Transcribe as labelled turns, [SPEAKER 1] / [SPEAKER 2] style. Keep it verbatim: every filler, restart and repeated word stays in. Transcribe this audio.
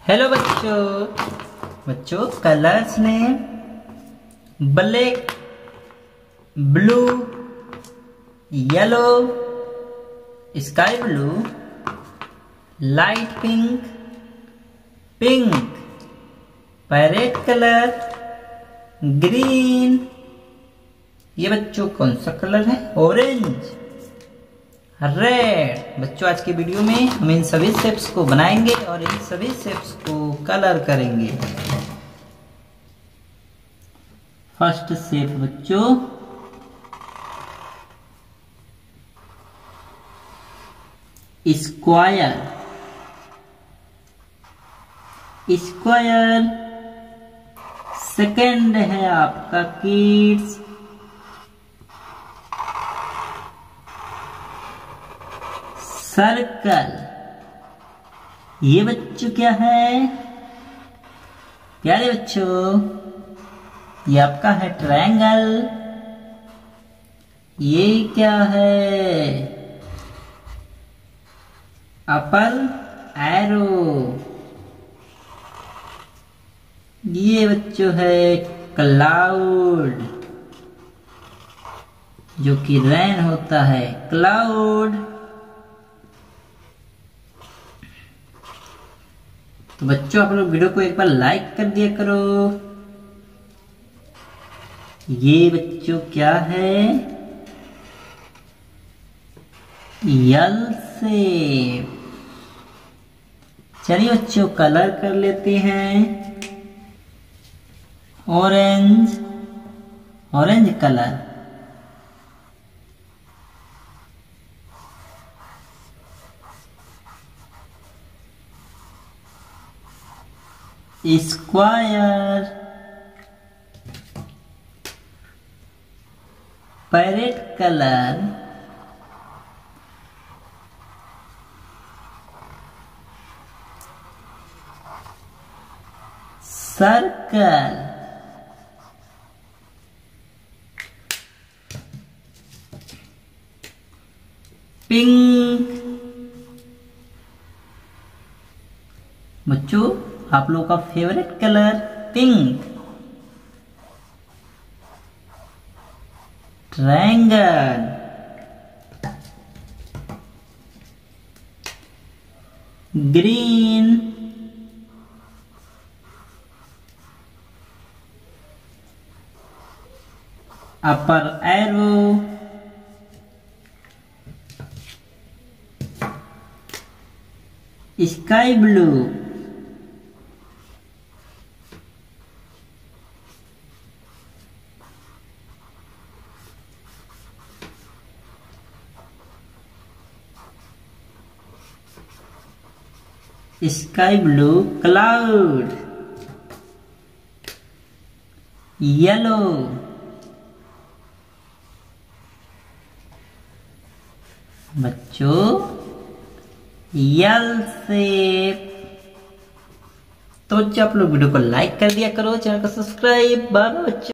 [SPEAKER 1] Hello बच्चों बच्चों colours ने black, blue, yellow, sky blue, light pink, pink, parrot colour, green. ये बच्चों कौन सा कलर है? Orange, red. बच्चों आज की वीडियो में हम इन सभी शेप्स को बनाएंगे और इन सभी शेप्स को कलर करेंगे। फर्स्ट शेप बच्चों स्क्वायर। स्क्वायर। सेकंड है आपका किड्स सर्कल। ये बच्चों क्या है प्यारे बच्चों? ये आपका है ट्रायंगल। ये क्या है? Upper arrow. ये बच्चों है क्लाउड, जो कि रेन होता है। क्लाउड। तो बच्चों आप लोग वीडियो को एक बार लाइक कर दिया करो। ये बच्चों क्या है? L shape. चलिए बच्चों कलर कर लेते हैं। Orange, orange colour. Square, parrot colour, circle, pink. बच्चों आप लोगों का favourite colour pink. Triangle, green, upper arrow, sky blue, sky blue cloud, yellow, बच्चों यल शेप। तो बच्चों आप लोग वीडियो को लाइक कर दिया करो, चैनल को सब्सक्राइब। बाय बाय बच्चों।